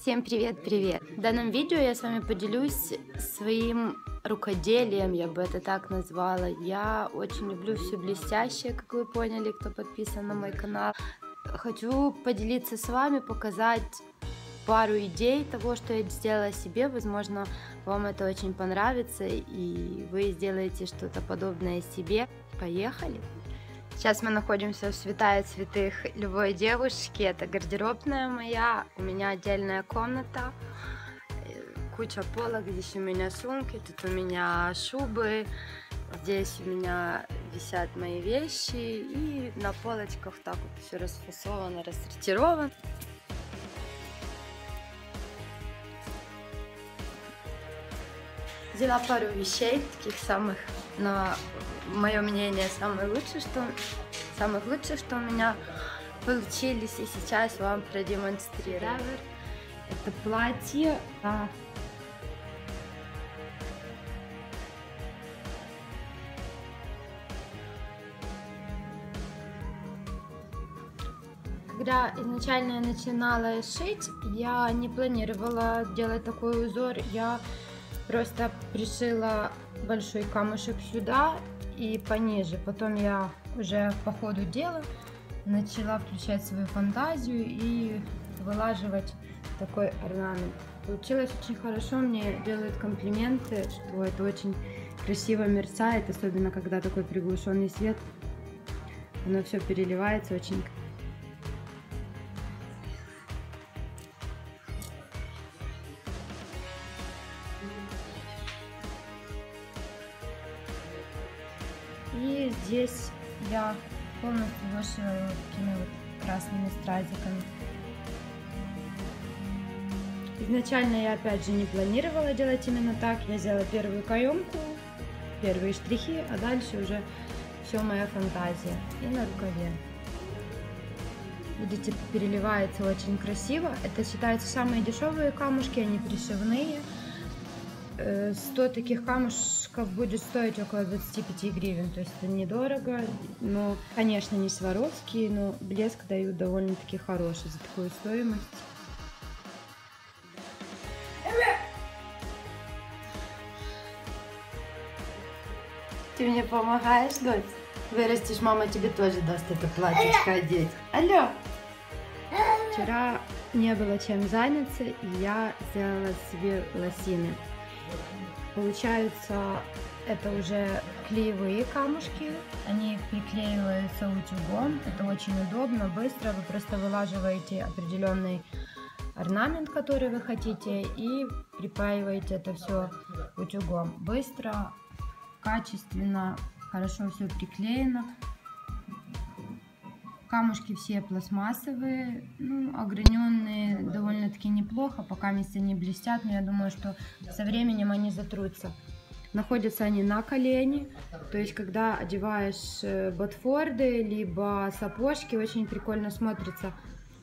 Всем привет-привет! В данном видео я с вами поделюсь своим рукоделием, я бы это так назвала. Я очень люблю все блестящее, как вы поняли, кто подписан на мой канал. Хочу поделиться с вами, показать пару идей того, что я сделала себе. Возможно, вам это очень понравится, и вы сделаете что-то подобное себе. Поехали! Сейчас мы находимся в святая святых любой девушки. Это гардеробная моя. У меня отдельная комната. Куча полок. Здесь у меня сумки, тут у меня шубы. Здесь у меня висят мои вещи. И на полочках так вот все расфасовано, рассортировано. Взяла пару вещей, таких самых, на мое мнение, самых лучших, что у меня получились, и сейчас вам продемонстрирую. Это платье. Когда изначально я начинала шить, я не планировала делать такой узор. Я просто пришила большой камушек сюда и пониже. Потом я уже по ходу дела начала включать свою фантазию и вылаживать такой орнамент. Получилось очень хорошо, мне делают комплименты, что это очень красиво мерцает, особенно когда такой приглушенный свет. Оно все переливается очень. И здесь я полностью вышила его такими вот красными стразиками. Изначально я опять же не планировала делать именно так. Я сделала первую каемку, первые штрихи, а дальше уже все моя фантазия. И на рукаве. Видите, переливается очень красиво. Это считаются самые дешевые камушки, они пришивные. 100 таких камушков будет стоить около 25 гривен, то есть это недорого, но, конечно, не Сваровские, но блеск дают довольно-таки хороший за такую стоимость. Ты мне помогаешь, дочь? Вырастешь, мама тебе тоже даст это платьечко одеть. Алло! Вчера не было чем заняться, и я сделала себе лосины. Получается, это уже клеевые камушки, они приклеиваются утюгом, это очень удобно, быстро, вы просто вылаживаете определенный орнамент, который вы хотите, и припаиваете это все утюгом. Быстро, качественно, хорошо все приклеено. Камушки все пластмассовые, ограненные довольно-таки неплохо, пока вместе не блестят, но я думаю, что со временем они затрутся. Находятся они на колени, то есть когда одеваешь ботфорды, либо сапожки, очень прикольно смотрится.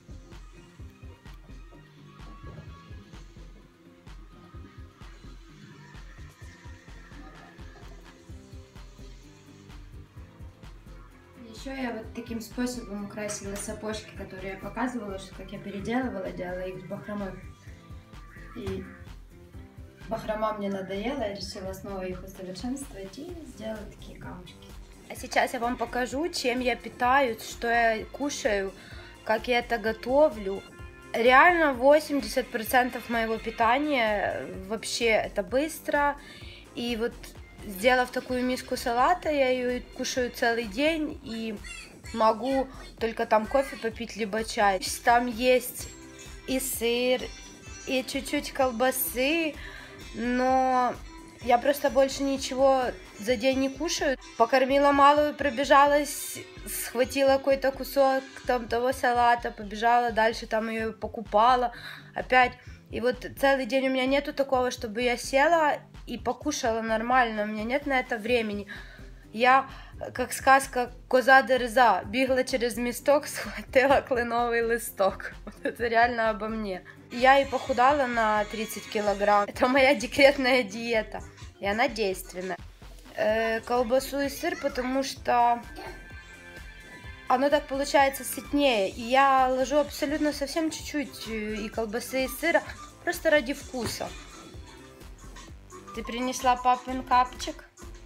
Еще я вот таким способом украсила сапожки, которые я показывала, что как я переделывала, делала их с бахромой. И бахрома мне надоела, я решила снова их усовершенствовать и сделала такие камушки. А сейчас я вам покажу, чем я питаюсь, что я кушаю, как я это готовлю. Реально 80% моего питания вообще это быстро. И вот сделав такую миску салата, я ее кушаю целый день и могу только там кофе попить, либо чай. Там есть и сыр, и чуть-чуть колбасы, но я просто больше ничего за день не кушаю. Покормила малую, пробежалась, схватила какой-то кусок там того салата, побежала дальше, там ее покупала опять. И вот целый день у меня нету такого, чтобы я села и покушала нормально, у меня нет на это времени. Я, как сказка «Коза дерза», бігла через місток, схватила кленовый листок. Вот это реально обо мне. Я и похудала на 30 килограмм. Это моя декретная диета, и она действенная. Колбасу и сыр, потому что оно так получается сытнее. И я ложу абсолютно совсем чуть-чуть и колбасы, и сыра, просто ради вкуса. Ты принесла папин капчик?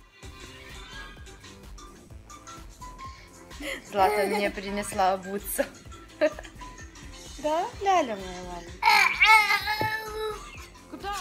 Злата мне принесла обуться. Да, Ляля моя маленькая. Куда?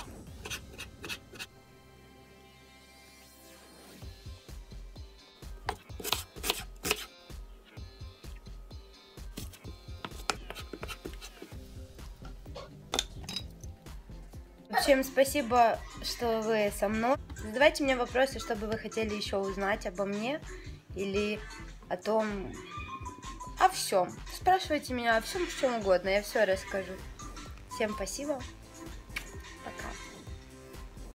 Всем спасибо, что вы со мной. Задавайте мне вопросы, что бы вы хотели еще узнать обо мне или о том, о всем. Спрашивайте меня о всем, о чем угодно, я все расскажу. Всем спасибо.